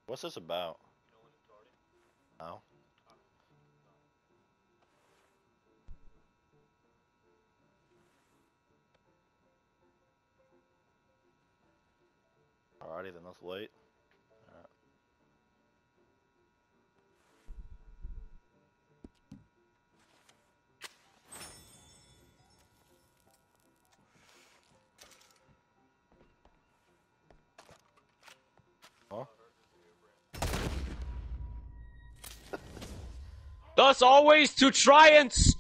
What's this about? Oh. Alrighty, then let's wait. Alright. Huh? Thus always to try and